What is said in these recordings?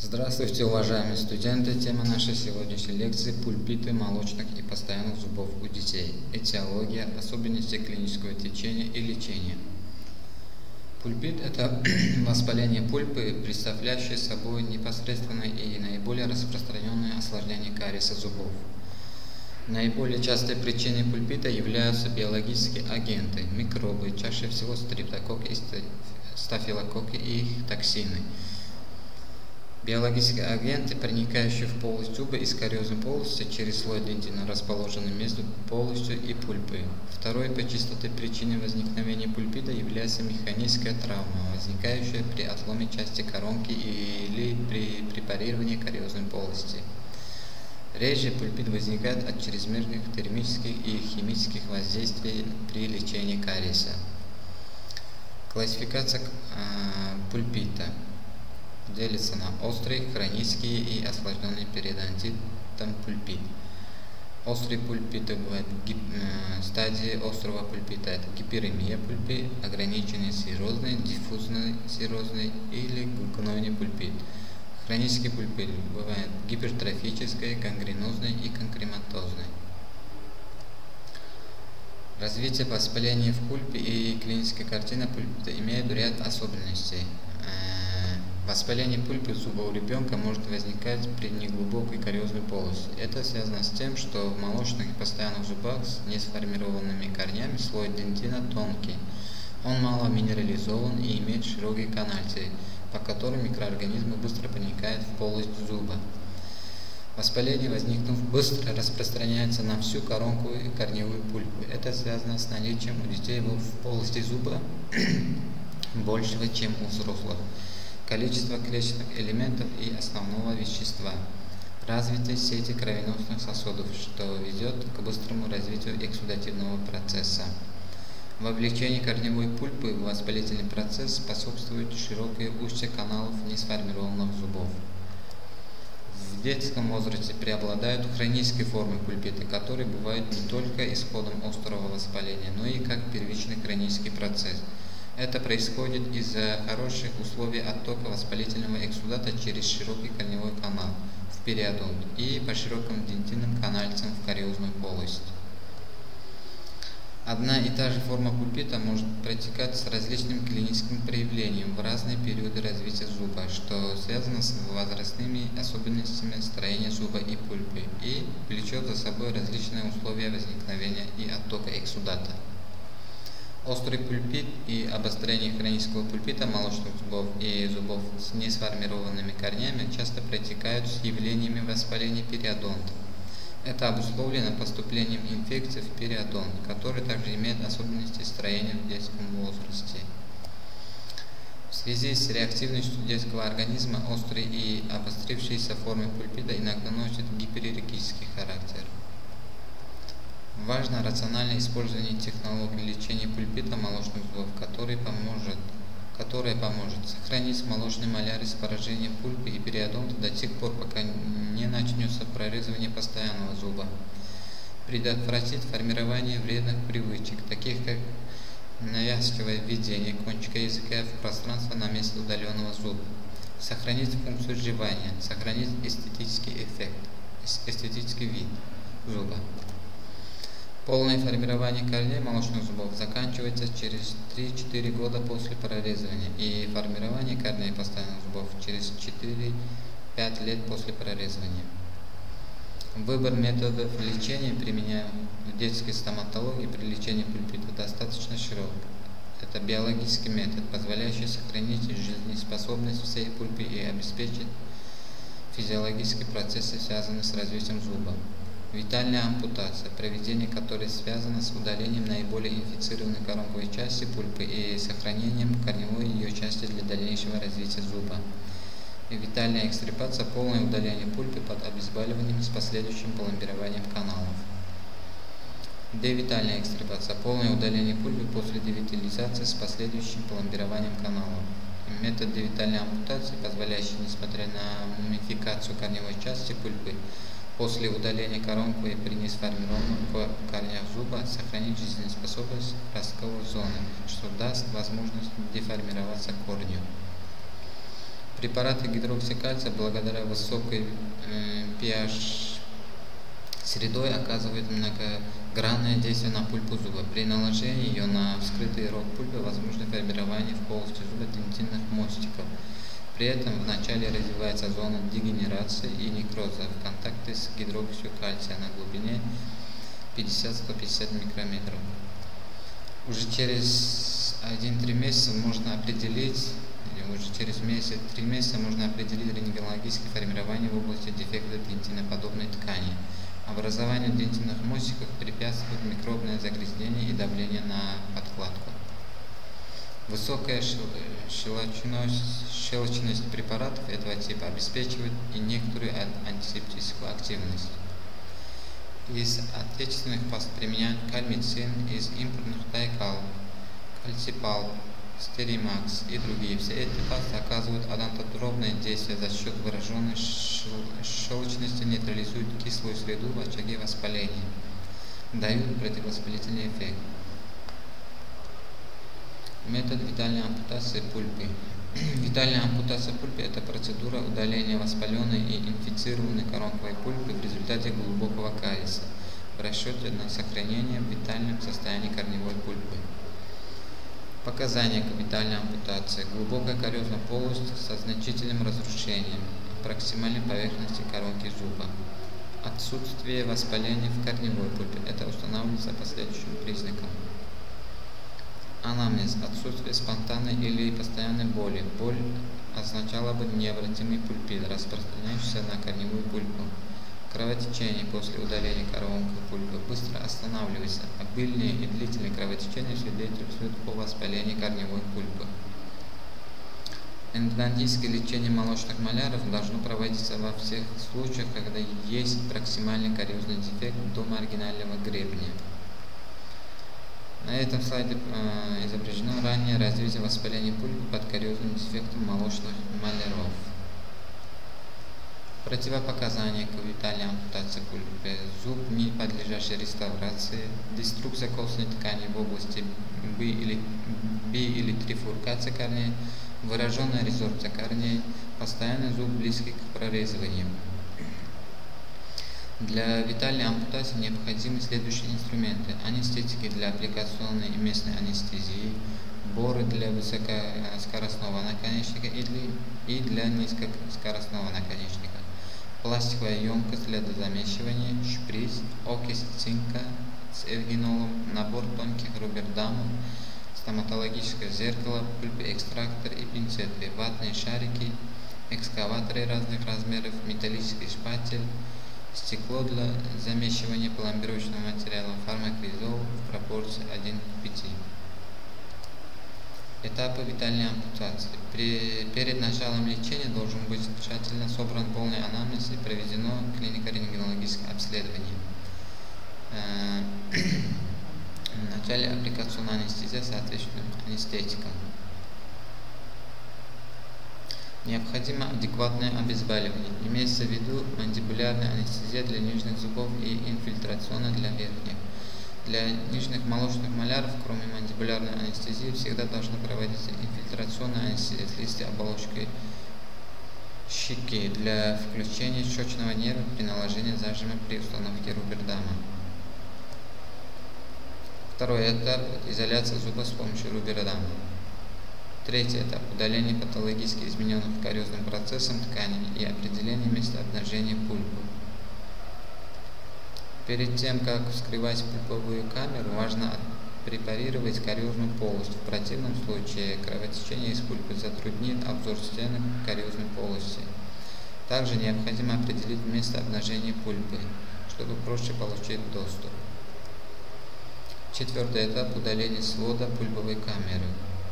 Здравствуйте, уважаемые студенты! Тема нашей сегодняшней лекции – пульпиты молочных и постоянных зубов у детей. Этиология, особенности клинического течения и лечения. Пульпит – это воспаление пульпы, представляющее собой непосредственное и наиболее распространенное осложнение кариеса зубов. Наиболее частой причиной пульпита являются биологические агенты, микробы, чаще всего стрептококки и стафилококки и их токсины. Биологические агенты, проникающие в полость зуба из кариозной полости через слой дентина, расположенный между полостью и пульпой. Второй по частоте причиной возникновения пульпита является механическая травма, возникающая при отломе части коронки или при препарировании кариозной полости. Реже пульпит возникает от чрезмерных термических и химических воздействий при лечении кариеса. Классификация пульпита делится на острый, хронический и осложненный периодонтитом пульпит. Острые пульпиты бывают в стадии острого пульпита. Это гиперемия пульпит, ограниченный серозный, диффузный серозный или гнойный пульпит. Хронический пульпит бывает гипертрофический, гангренозный и конкрематозный. Развитие воспаления в пульпе и клиническая картина пульпита имеют ряд особенностей. Воспаление пульпы зуба у ребенка может возникать при неглубокой кариозной полости. Это связано с тем, что в молочных и постоянных зубах с несформированными корнями слой дентина тонкий. Он мало минерализован и имеет широкие канальцы, по которым микроорганизмы быстро проникают в полость зуба. Воспаление, возникнув, быстро распространяется на всю коронку и корневую пульпу. Это связано с наличием у детей в полости зуба большего, чем у взрослых, количество клеточных элементов и основного вещества, развитие сети кровеносных сосудов, что ведет к быстрому развитию эксудативного процесса. Вовлечение корневой пульпы в воспалительный процесс способствует широкое устье каналов несформированных зубов. В детском возрасте преобладают хронические формы пульпита, которые бывают не только исходом острого воспаления, но и как первичный хронический процесс. Это происходит из-за хороших условий оттока воспалительного эксудата через широкий корневой канал в периодонт и по широким дентинным канальцам в кариозную полость. Одна и та же форма пульпита может протекать с различным клиническим проявлением в разные периоды развития зуба, что связано с возрастными особенностями строения зуба и пульпы и влечет за собой различные условия возникновения и оттока эксудата. Острый пульпит и обострение хронического пульпита молочных зубов и зубов с несформированными корнями часто протекают с явлениями воспаления периодонта. Это обусловлено поступлением инфекций в периодонт, который также имеет особенности строения в детском возрасте. В связи с реактивностью детского организма острые и обострившиеся формы пульпита иногда носят гиперерегический характер. Важно рациональное использование технологий лечения пульпита молочных зубов, которое поможет сохранить молочный малярис поражения пульпы и периодонта до тех пор, пока не начнется прорезывание постоянного зуба, предотвратить формирование вредных привычек, таких как навязчивое введение кончика языка в пространство на месте удаленного зуба, сохранить функцию жевания, сохранить эстетический вид зуба. Полное формирование корней молочных зубов заканчивается через 3-4 года после прорезывания и формирование корней постоянных зубов через 4-5 лет после прорезывания. Выбор методов лечения, применяемых в детской стоматологии при лечении пульпита, достаточно широк. Это биологический метод, позволяющий сохранить жизнеспособность всей пульпы и обеспечить физиологические процессы, связанные с развитием зуба. Витальная ампутация, проведение которой связано с удалением наиболее инфицированной коронковой части пульпы и сохранением корневой ее части для дальнейшего развития зуба. Витальная экстрипация, полное удаление пульпы под обезболиванием с последующим пломбированием каналов. Девитальная экстрипация, полное удаление пульпы после девитализации с последующим пломбированием каналов. Метод девитальной ампутации, позволяющий, несмотря на мумификацию корневой части пульпы, после удаления коронковой при несформированных корнях зуба сохранить жизнеспособность ростковой зоны, что даст возможность деформироваться корню. Препараты гидроксикальция благодаря высокой pH средой оказывают многогранное действие на пульпу зуба. При наложении ее на вскрытый рог пульпы возможно формирование в полости зуба дентинных мостиков. При этом вначале развивается зона дегенерации и некроза в контакте с гидроксидом кальция на глубине 50-150 микрометров. Уже через 1-3 месяца можно определить, рентгенологическое формирование в области дефекта дентиноподобной ткани. Образованию дентинных мостиков препятствует микробное загрязнение и давление на подкладку. Высокая щелочность препаратов этого типа обеспечивает и некоторую антисептическую активность. Из отечественных паст применяют кальмицин, из импортных тайкал, кальципал, стеримакс и другие. Все эти пасты оказывают однотропное действие за счет выраженной щелочности, нейтрализуют кислую среду в очаге воспаления, дают противовоспалительный эффект. Метод витальной ампутации пульпы. Витальная ампутация пульпы – это процедура удаления воспаленной и инфицированной коронковой пульпы в результате глубокого кариеса в расчете на сохранение в витальном состоянии корневой пульпы. Показания к витальной ампутации. Глубокая кариозная полость со значительным разрушением проксимальной поверхности коронки зуба. Отсутствие воспаления в корневой пульпе. Это устанавливается по следующим признакам. Анамнез. Отсутствие спонтанной или постоянной боли. Боль означала бы необратимый пульпит, распространяющийся на корневую пульпу. Кровотечение после удаления коронковой пульпы быстро останавливается. Обильное и длительное кровотечение свидетельствует о воспалении корневой пульпы. Эндодонтическое лечение молочных маляров должно проводиться во всех случаях, когда есть проксимальный кариозный дефект до маргинального гребня. На этом слайде изображено раннее развитие воспаления пульпы под кариозным дефектом молочных маляров. Противопоказания к витальной ампутации пульпы. Зуб, не подлежащий реставрации, деструкция костной ткани в области би- или трифуркация корней, выраженная резорбция корней, постоянный зуб, близкий к прорезыванию. Для витальной ампутации необходимы следующие инструменты: анестетики для аппликационной и местной анестезии, боры для высокоскоростного наконечника и для низкоскоростного наконечника, пластиковая емкость для дозамещивания, шприц, окись цинка с эргинолом, набор тонких рубердамов, стоматологическое зеркало, пульпоэкстрактор и пинцеты, ватные шарики, экскаваторы разных размеров, металлический шпатель, стекло для замещивания пломбировочного материала, фармакризол в пропорции 1:5. Этапы витальной ампутации. Перед началом лечения должен быть тщательно собран полный анамнез и проведено клинико-рентгенологическое обследование. В начале аппликационная анестезия соответственным анестетиком. Необходимо адекватное обезболивание. Имеется в виду мандибулярная анестезия для нижних зубов и инфильтрационная для верхних. Для нижних молочных маляров, кроме мандибулярной анестезии, всегда должна проводиться инфильтрационная анестезия слизистой оболочки щеки для включения щечного нерва при наложении зажима при установке рубердама. Второй этап – изоляция зуба с помощью рубердама. Третий этап – удаление патологически измененных кариозным процессом тканей и определение места обнажения пульпы. Перед тем, как вскрывать пульповую камеру, важно препарировать кариозную полость. В противном случае кровотечение из пульпы затруднит обзор стенок кариозной полости. Также необходимо определить место обнажения пульпы, чтобы проще получить доступ. Четвертый этап – удаление свода пульповой камеры.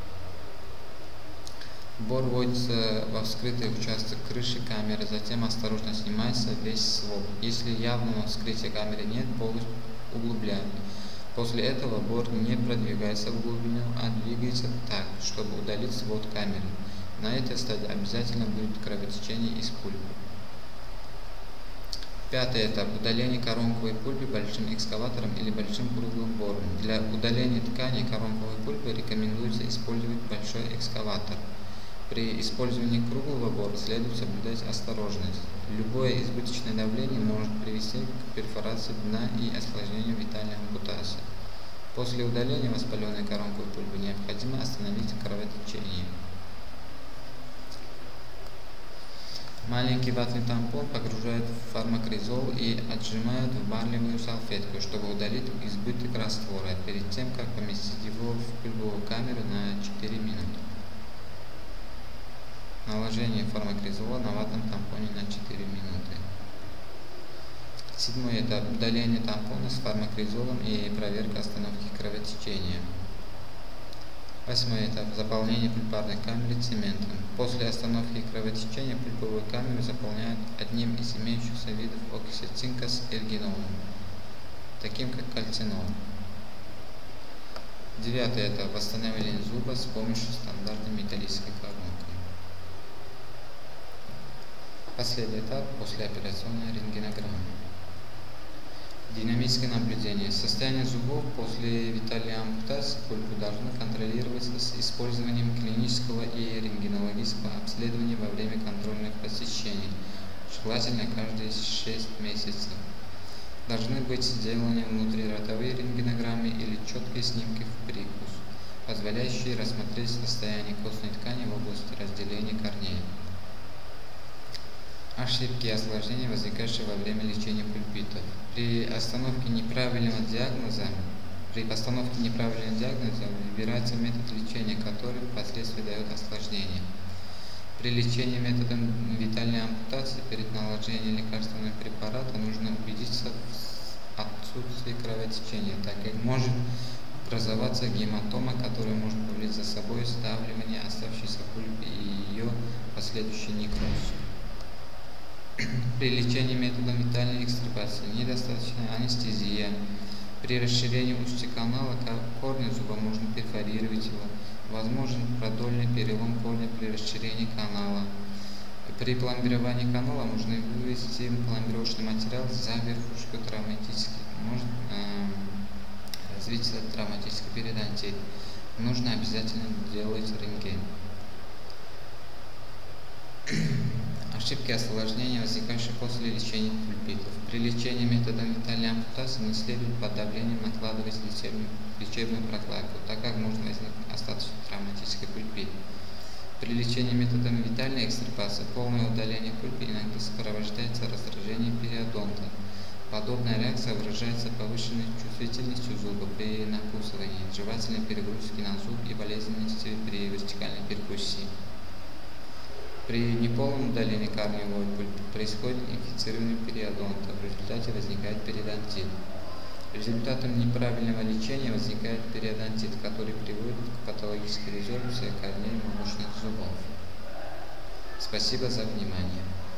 Бор вводится во вскрытый участок крыши камеры, затем осторожно снимается весь свод. Если явного вскрытия камеры нет, полость углубляют. После этого бор не продвигается в глубину, а двигается так, чтобы удалить свод камеры. На этой стадии обязательно будет кровотечение из пульпы. Пятый этап – удаление коронковой пульпы большим экскаватором или большим круглым бором. Для удаления ткани коронковой пульпы рекомендуется использовать большой экскаватор. При использовании круглого бора следует соблюдать осторожность. Любое избыточное давление может привести к перфорации дна и осложнению витальной ампутации. После удаления воспаленной коронковой пульпы необходимо остановить кровотечение. Маленький ватный тампон погружают в фармакризол и отжимают в марлевую салфетку, чтобы удалить избыток раствора, перед тем, как поместить его в пульповую камеру на 4 минуты. Наложение фармакризола на ватном тампоне на 4 минуты. 7-й этап – удаление тампона с фармакризолом и проверка остановки кровотечения. 8-й этап – заполнение пульпарной камеры цементом. После остановки кровотечения пульповую камеру заполняют одним из имеющихся видов окиси цинка с эргинолом, таким как кальцинол. 9-й этап – восстановление зуба с помощью стандартной металлической коронки. Последний этап – послеоперационная рентгенограмма. Динамическое наблюдение. Состояние зубов после витальной ампутации пульпы должно контролироваться с использованием клинического и рентгенологического обследования во время контрольных посещений, желательно каждые 6 месяцев. Должны быть сделаны внутриротовые рентгенограммы или четкие снимки в прикус, позволяющие рассмотреть состояние костной ткани в области разделения корней. Ошибки и осложнения, возникающие во время лечения пульпитов. При постановке неправильного диагноза выбирается метод лечения, который впоследствии дает осложнение. При лечении методом витальной ампутации перед наложением лекарственного препарата нужно убедиться в отсутствии кровотечения, так как может образоваться гематома, которая может повлечь за собой сдавливание оставшейся пульпы и ее последующий некроз. При лечении методом витальной экстирпации недостаточная анестезия. При расширении устья канала корня зуба можно перфорировать его. Возможен продольный перелом корня при расширении канала. При пломбировании канала можно вывести пломбировочный материал за верхушку травматически. Может развиться травматический периодонтит. Нужно обязательно делать рентген. Ошибки и осложнения, возникающие после лечения пульпитов. При лечении методом витальной ампутации не следует под давлением накладывать лечебную прокладку, так как может возникнуть остаточный травматический пульпит. При лечении методом витальной экстирпации полное удаление пульпы иногда сопровождается раздражением периодонта. Подобная реакция выражается повышенной чувствительностью зуба при накусывании, жевательной перегрузке на зуб и болезненности при вертикальной перкуссии. При неполном удалении корневой пульпы происходит инфицирование периодонта, в результате возникает периодонтит. Результатом неправильного лечения возникает периодонтит, который приводит к патологической резорбции корней молочных зубов. Спасибо за внимание.